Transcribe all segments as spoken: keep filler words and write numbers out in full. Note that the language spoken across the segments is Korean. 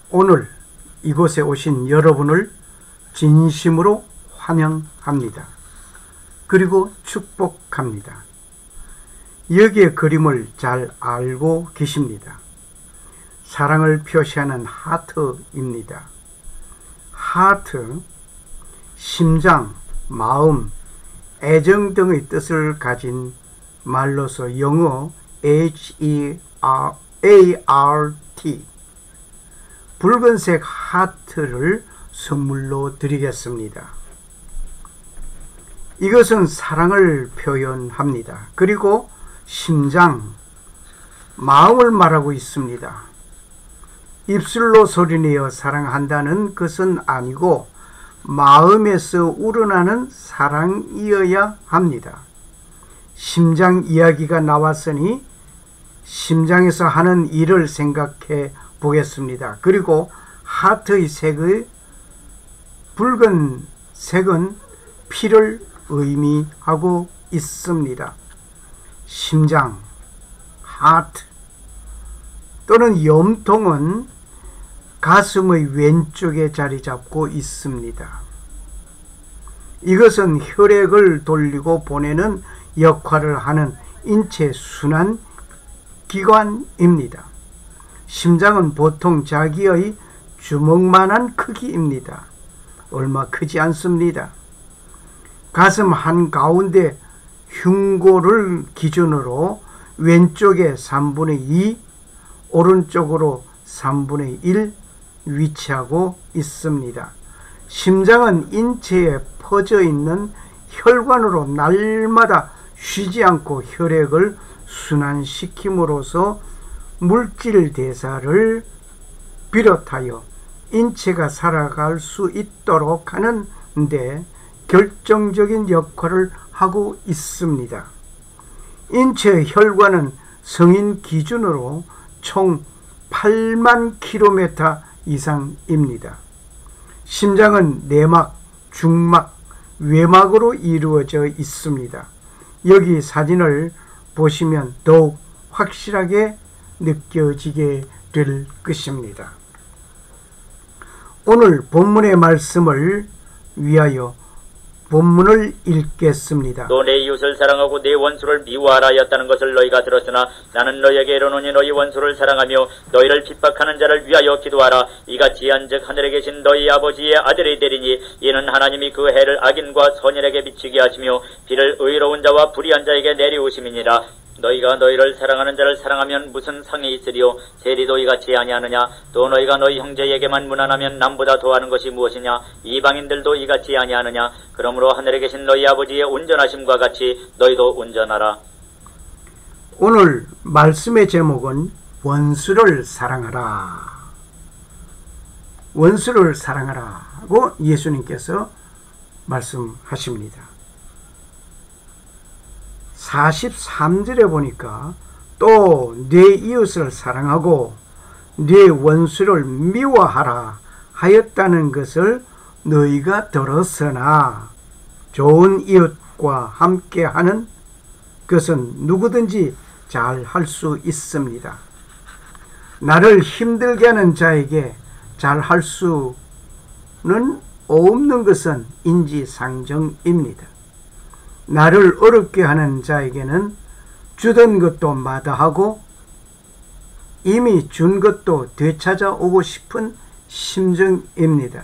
오늘 이곳에 오신 여러분을 진심으로 환영합니다. 그리고 축복합니다. 여기의 그림을 잘 알고 계십니다. 사랑을 표시하는 하트입니다. 하트, 심장, 마음, 애정 등의 뜻을 가진 말로서 영어 에이치 이 에이 알 티, 붉은색 하트를 선물로 드리겠습니다. 이것은 사랑을 표현합니다. 그리고 심장, 마음을 말하고 있습니다. 입술로 소리내어 사랑한다는 것은 아니고 마음에서 우러나는 사랑이어야 합니다. 심장 이야기가 나왔으니 심장에서 하는 일을 생각해 보겠습니다. 그리고 하트의 색의 붉은 색은 피를 의미하고 있습니다. 심장, 하트 또는 염통은 가슴의 왼쪽에 자리 잡고 있습니다. 이것은 혈액을 돌리고 보내는 역할을 하는 인체 순환 기관입니다. 심장은 보통 자기의 주먹만한 크기입니다. 얼마 크지 않습니다. 가슴 한가운데 흉골을 기준으로 왼쪽에 삼분의 이, 오른쪽으로 삼분의 일 위치하고 있습니다. 심장은 인체에 퍼져 있는 혈관으로 날마다 쉬지 않고 혈액을 순환시킴으로써 물질 대사를 비롯하여 인체가 살아갈 수 있도록 하는데 결정적인 역할을 하고 있습니다. 인체 혈관은 성인 기준으로 총 팔만 킬로미터 이상입니다. 심장은 내막, 중막, 외막으로 이루어져 있습니다. 여기 사진을 보시면 더욱 확실하게 느껴지게 될 것입니다. 오늘 본문의 말씀을 위하여 본문을 읽겠습니다. 또 내 이웃을 사랑하고 내 원수를 미워하라 하였다는 것을 너희가 들었으나 나는 너희에게 이르노니 너희 원수를 사랑하며 너희를 핍박하는 자를 위하여 기도하라. 이같이 한즉 하늘에 계신 너희 아버지의 아들이 되리니 이는 하나님이 그 해를 악인과 선인에게 비치게 하시며 비를 의로운 자와 불의한 자에게 내리우심이니라. 너희가 너희를 사랑하는 자를 사랑하면 무슨 상이 있으리요? 세리도 이같이 아니하느냐? 또 너희가 너희 형제에게만 무난하면 남보다 더하는 것이 무엇이냐? 이방인들도 이같이 아니하느냐? 그러므로 하늘에 계신 너희 아버지의 온전하심과 같이 너희도 온전하라. 오늘 말씀의 제목은 원수를 사랑하라. 원수를 사랑하라고 예수님께서 말씀하십니다. 사십삼 절에 보니까 또 네 이웃을 사랑하고 네 원수를 미워하라 하였다는 것을 너희가 들었으나 좋은 이웃과 함께하는 것은 누구든지 잘 할 수 있습니다. 나를 힘들게 하는 자에게 잘 할 수는 없는 것은 인지상정입니다. 나를 어렵게 하는 자에게는 주던 것도 마다하고 이미 준 것도 되찾아오고 싶은 심정입니다.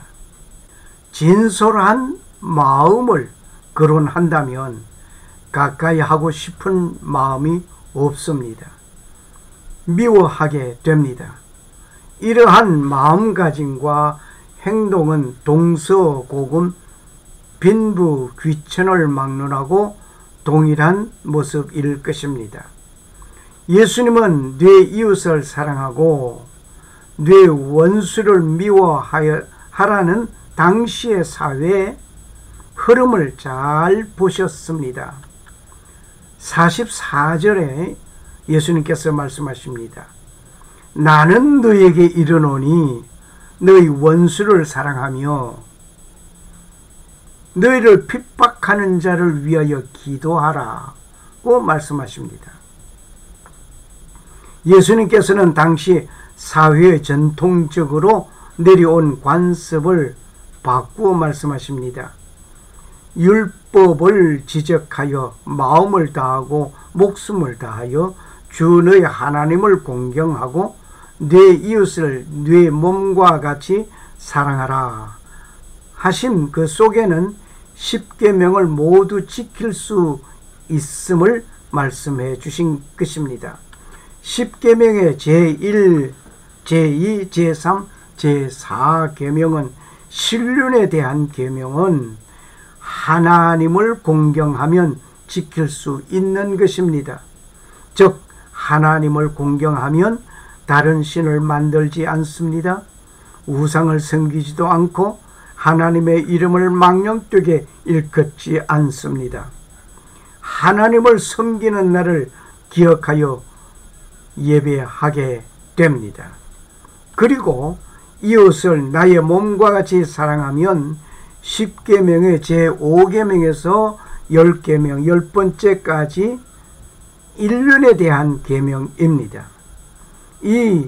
진솔한 마음을 거론한다면 가까이 하고 싶은 마음이 없습니다. 미워하게 됩니다. 이러한 마음가짐과 행동은 동서고금 빈부 귀천을 막론하고 동일한 모습일 것입니다. 예수님은 네 이웃을 사랑하고 네 원수를 미워하라는 당시의 사회의 흐름을 잘 보셨습니다. 사십사 절에 예수님께서 말씀하십니다. 나는 너에게 이르노니 너희 원수를 사랑하며 너희를 핍박하는 자를 위하여 기도하라고 말씀하십니다. 예수님께서는 당시 사회에 전통적으로 내려온 관습을 바꾸어 말씀하십니다. 율법을 지적하여 마음을 다하고 목숨을 다하여 주 너의 하나님을 공경하고 내 이웃을 내 몸과 같이 사랑하라 하신 그 속에는 십계명을 모두 지킬 수 있음을 말씀해 주신 것입니다. 십계명의 제일, 제이, 제삼, 제사 계명은 신륜에 대한 계명은 하나님을 공경하면 지킬 수 있는 것입니다. 즉 하나님을 공경하면 다른 신을 만들지 않습니다. 우상을 섬기지도 않고 하나님의 이름을 망령되게 일컫지 않습니다. 하나님을 섬기는 날을 기억하여 예배하게 됩니다. 그리고 이웃을 나의 몸과 같이 사랑하면 십계명의 제오 계명에서 십 계명, 열 번째까지 일륜에 대한 계명입니다. 이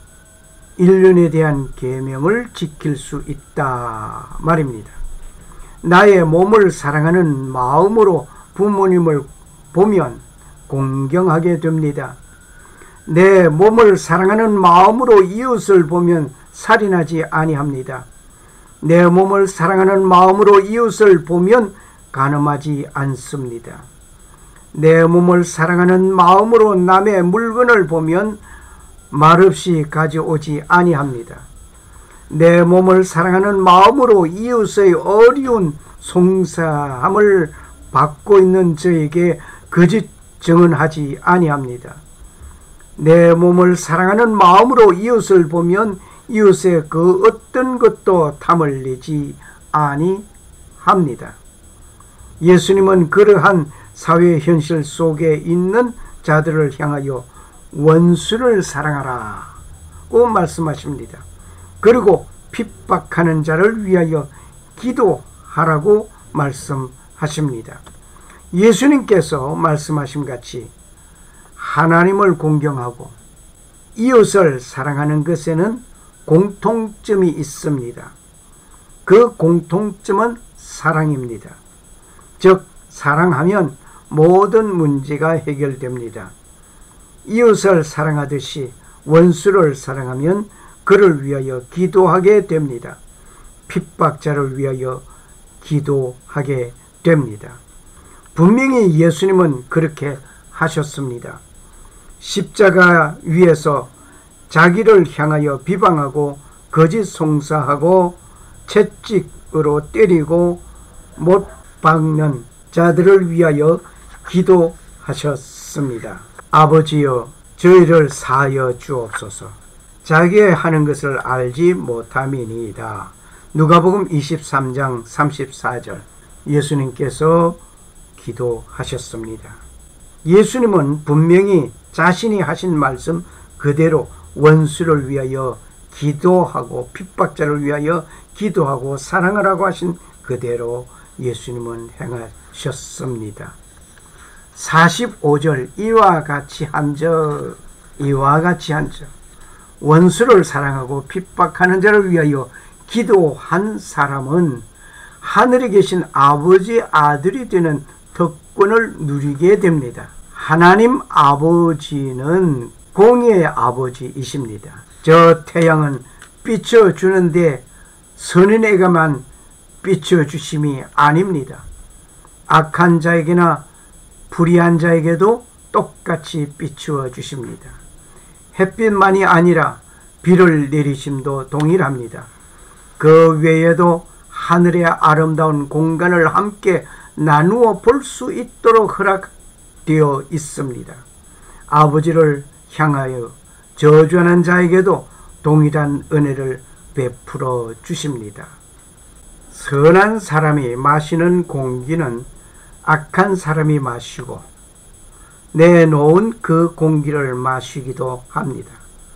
일륜에 대한 계명을 지킬 수 있다 말입니다. 나의 몸을 사랑하는 마음으로 부모님을 보면 공경하게 됩니다. 내 몸을 사랑하는 마음으로 이웃을 보면 살인하지 아니합니다. 내 몸을 사랑하는 마음으로 이웃을 보면 간음하지 않습니다. 내 몸을 사랑하는 마음으로 남의 물건을 보면 말없이 가져오지 아니합니다. 내 몸을 사랑하는 마음으로 이웃의 어려운 송사함을 받고 있는 저에게 거짓 증언하지 아니합니다. 내 몸을 사랑하는 마음으로 이웃을 보면 이웃의 그 어떤 것도 탐을 내지 아니합니다. 예수님은 그러한 사회 현실 속에 있는 자들을 향하여 원수를 사랑하라고 말씀하십니다. 그리고 핍박하는 자를 위하여 기도하라고 말씀하십니다. 예수님께서 말씀하신 같이 하나님을 공경하고 이웃을 사랑하는 것에는 공통점이 있습니다. 그 공통점은 사랑입니다. 즉 사랑하면 모든 문제가 해결됩니다. 이웃을 사랑하듯이 원수를 사랑하면 그를 위하여 기도하게 됩니다. 핍박자를 위하여 기도하게 됩니다. 분명히 예수님은 그렇게 하셨습니다. 십자가 위에서 자기를 향하여 비방하고 거짓 송사하고 채찍으로 때리고 못 박는 자들을 위하여 기도하셨습니다. 아버지여 저희를 사하여 주옵소서. 자기의 하는 것을 알지 못함이니이다. 누가복음 이십삼 장 삼십사 절 예수님께서 기도하셨습니다. 예수님은 분명히 자신이 하신 말씀 그대로 원수를 위하여 기도하고 핍박자를 위하여 기도하고 사랑하라고 하신 그대로 예수님은 행하셨습니다. 사십오 절 이와 같이 한적 이와 같이 한적 원수를 사랑하고 핍박하는 자를 위하여 기도한 사람은 하늘에 계신 아버지의 아들이 되는 특권을 누리게 됩니다. 하나님 아버지는 공의의 아버지이십니다. 저 태양은 비춰주는데 선인에게만 비춰주심이 아닙니다. 악한 자에게나 불의한 자에게도 똑같이 비추어 주십니다. 햇빛만이 아니라 비를 내리심도 동일합니다. 그 외에도 하늘의 아름다운 공간을 함께 나누어 볼 수 있도록 허락되어 있습니다. 아버지를 향하여 저주하는 자에게도 동일한 은혜를 베풀어 주십니다. 선한 사람이 마시는 공기는 악한 사람이 마시고 내놓은 그 공기를 마시기도 합니다.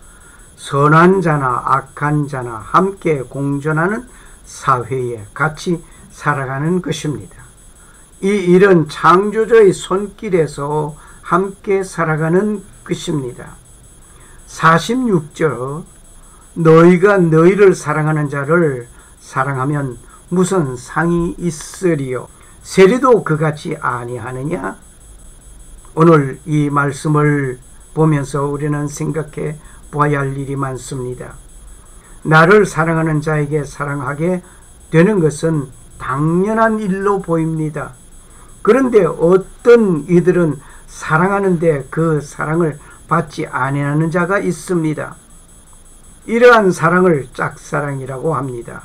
선한 자나 악한 자나 함께 공존하는 사회에 같이 살아가는 것입니다. 이 일은 창조주의 손길에서 함께 살아가는 것입니다. 사십육 절 너희가 너희를 사랑하는 자를 사랑하면 무슨 상이 있으리요? 세리도 그같이 아니하느냐? 오늘 이 말씀을 보면서 우리는 생각해 보아야 할 일이 많습니다. 나를 사랑하는 자에게 사랑하게 되는 것은 당연한 일로 보입니다. 그런데 어떤 이들은 사랑하는데 그 사랑을 받지 아니하는 자가 있습니다. 이러한 사랑을 짝사랑이라고 합니다.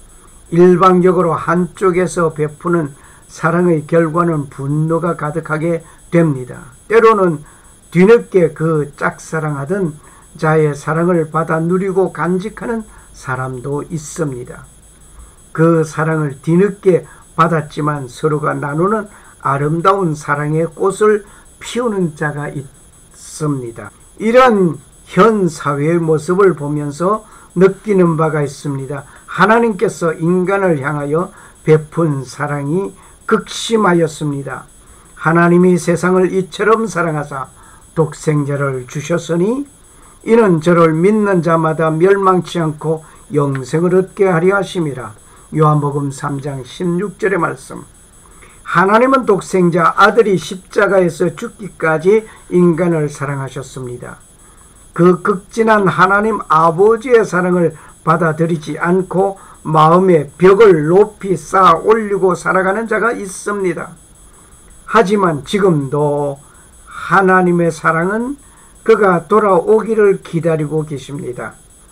일방적으로 한쪽에서 베푸는 사랑의 결과는 분노가 가득하게 됩니다. 때로는 뒤늦게 그 짝사랑하던 자의 사랑을 받아 누리고 간직하는 사람도 있습니다. 그 사랑을 뒤늦게 받았지만 서로가 나누는 아름다운 사랑의 꽃을 피우는 자가 있습니다. 이러한 현 사회의 모습을 보면서 느끼는 바가 있습니다. 하나님께서 인간을 향하여 베푼 사랑이 극심하였습니다. 하나님이 세상을 이처럼 사랑하사 독생자를 주셨으니 이는 저를 믿는 자마다 멸망치 않고 영생을 얻게 하려 하심이라. 요한복음 삼 장 십육 절의 말씀. 하나님은 독생자 아들이 십자가에서 죽기까지 인간을 사랑하셨습니다. 그 극진한 하나님 아버지의 사랑을 받아들이지 않고 마음의 벽을 높이 쌓아 올리고 살아가는 자가 있습니다. 하지만 지금도 하나님의 사랑은 그가 돌아오기를 기다리고 계십니다.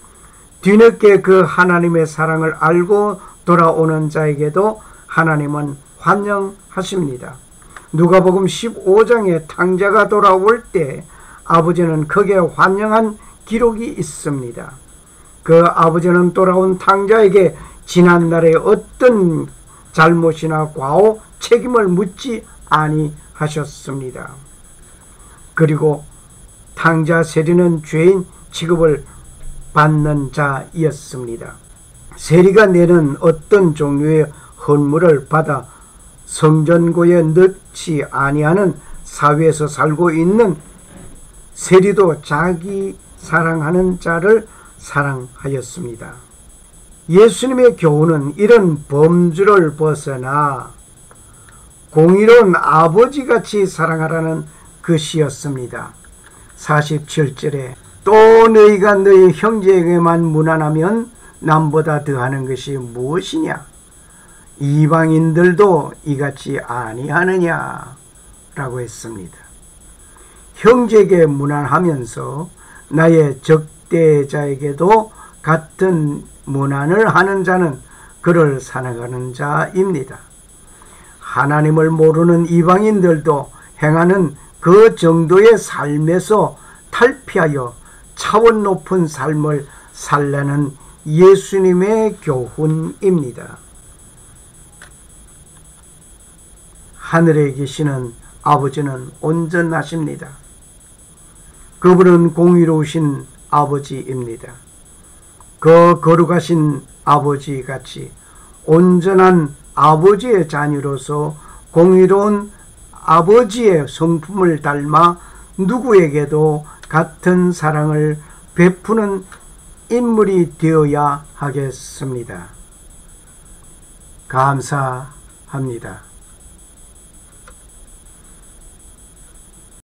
뒤늦게 그 하나님의 사랑을 알고 돌아오는 자에게도 하나님은 환영하십니다. 누가복음 십오 장에 탕자가 돌아올 때 아버지는 크게 환영한 기록이 있습니다. 그 아버지는 돌아온 탕자에게 지난날의 어떤 잘못이나 과오, 책임을 묻지 아니하셨습니다. 그리고 탕자 세리는 죄인 취급을 받는 자이었습니다. 세리가 내는 어떤 종류의 헌물을 받아 성전고에 넣지 아니하는 사회에서 살고 있는 세리도 자기 사랑하는 자를 사랑하였습니다. 예수님의 교훈은 이런 범주를 벗어나 공의로운 아버지같이 사랑하라는 것이었습니다. 사십칠 절에 또 너희가 너희 형제에게만 무난하면 남보다 더하는 것이 무엇이냐? 이방인들도 이같이 아니하느냐? 라고 했습니다. 형제에게 무난하면서 나의 적대자에게도 같은 무난을 하는 자는 그를 사랑하는 자입니다. 하나님을 모르는 이방인들도 행하는 그 정도의 삶에서 탈피하여 차원 높은 삶을 살라는 예수님의 교훈입니다. 하늘에 계시는 아버지는 온전하십니다. 그분은 공의로우신 아버지입니다. 그 거룩하신 아버지같이 온전한 아버지의 자녀로서 공의로운 아버지의 성품을 닮아 누구에게도 같은 사랑을 베푸는 인물이 되어야 하겠습니다. 감사합니다.